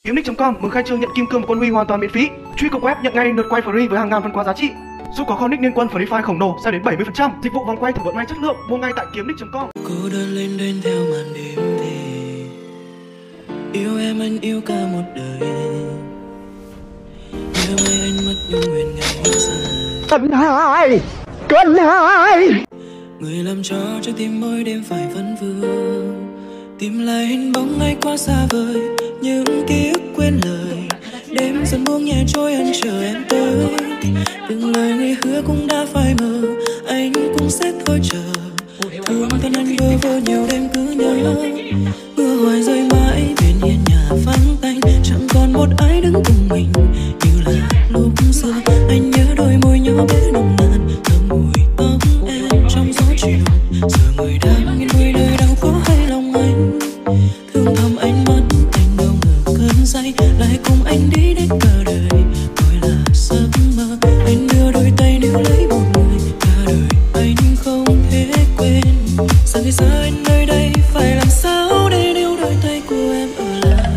Kiếm Nick.com mừng khai trương nhận kim cương của quân Huy hoàn toàn miễn phí. Truy cập web nhận ngay lượt quay free với hàng ngàn phần quà giá trị. Giúp có kho nick liên quân Free Fire khổng lồ sao đến 70%. Dịch vụ vòng quay thử vận may chất lượng mua ngay tại Kiếm Nick.com. Cô đơn lên đên theo màn đêm về. Yêu em anh yêu cả một đời. Nhớ mai anh mất nhung nguyện ngày dài. Cơn hai Người làm cho trái tim mỗi đêm phải vấn vương. Tìm lại hình bóng ngày quá xa vời. Những ký ức quên lời. Đêm dần buông nhẹ trôi anh chờ em tới. Từng lời người hứa cũng đã phai mờ. Anh cũng sẽ thôi chờ. Thương thân anh vơ vơ nhiều đêm cứ nhớ. Mưa hoài rơi mãi bên hiên nhà vắng tanh. Chẳng còn một ai đứng cùng mình như là lúc xưa. Anh nhớ đôi môi nhỏ bé nồng nàn. Thơm mùi tóc em trong gió chiều. Giờ người đang nghiêng đôi nơi đau có hay lòng anh. Thương thầm anh mất anh đâu ngờ cơn say. Lại cùng anh đi đến cả đời. Tôi là giấc mơ. Anh đưa đôi tay níu lấy một người. Cả đời anh không thể quên. Giờ thì xa anh nơi đây phải làm sao để níu đôi tay của em ở lại.